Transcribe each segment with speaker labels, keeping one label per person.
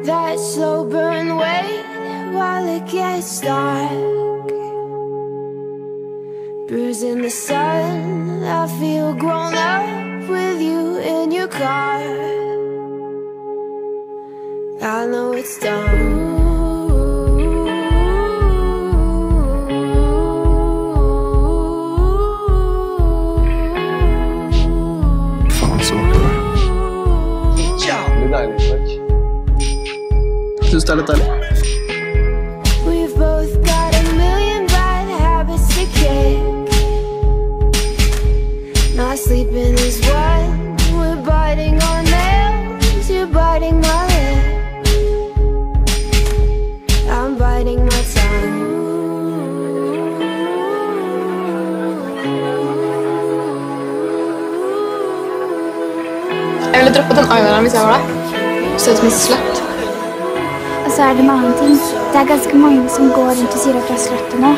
Speaker 1: That slow burn wait while it gets dark. Bruising the sun, I feel grown up with you in your car. I know it's dumb.
Speaker 2: Synes det litt deilig.
Speaker 1: We've both got a million bad habits to kick. Not sleeping is one. We're biting on nails. You're biting my lip. I'm biting my tongue.
Speaker 3: Jeg ville droppet den eyelineren hvis jeg var deg. Så ut som en sløtt.
Speaker 4: Og så det en annen ting. Det ganske mange som går rundt og sier at jeg er sløtt nå.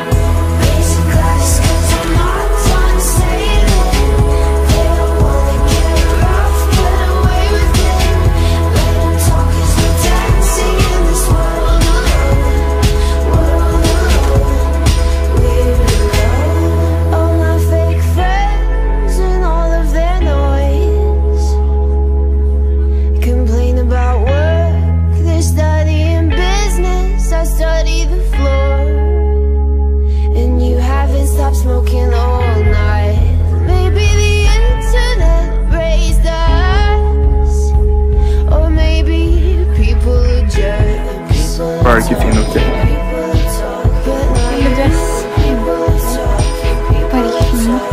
Speaker 4: Smoking all night. Maybe the internet raised us, or maybe people are jerks.
Speaker 2: Var det ikke fin nok til?
Speaker 4: Eller dress. Bare ikke fin nok.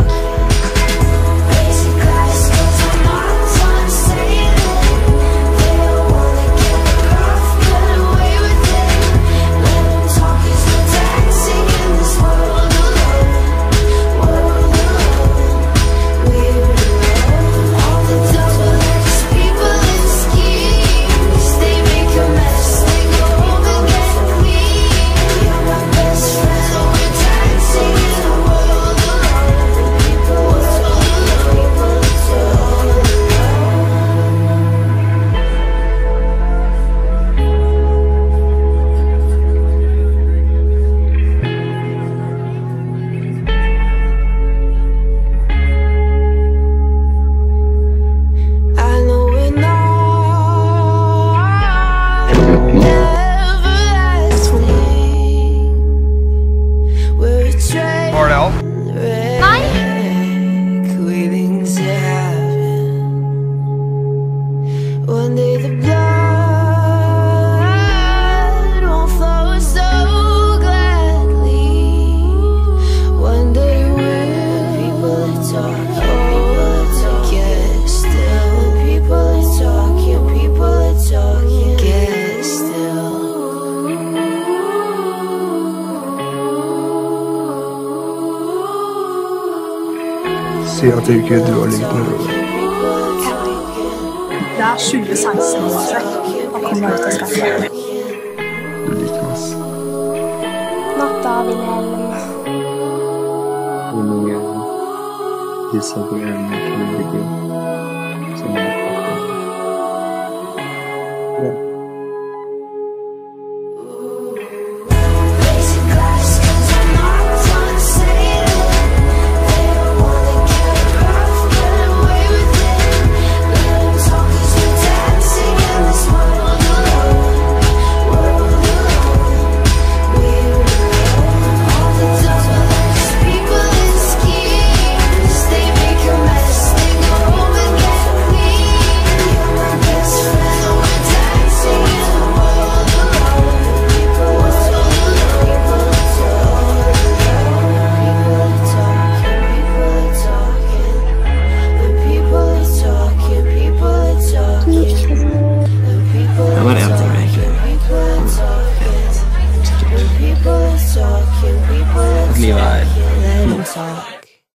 Speaker 2: Si at det ikke du har ligget med Robert.
Speaker 5: Det 2016 nå, altså. Han kommer ut av skatten.
Speaker 2: Du liker meg, ass.
Speaker 4: Natta, Wilhelm.
Speaker 2: Hvor mange disse programmene kan du bruke?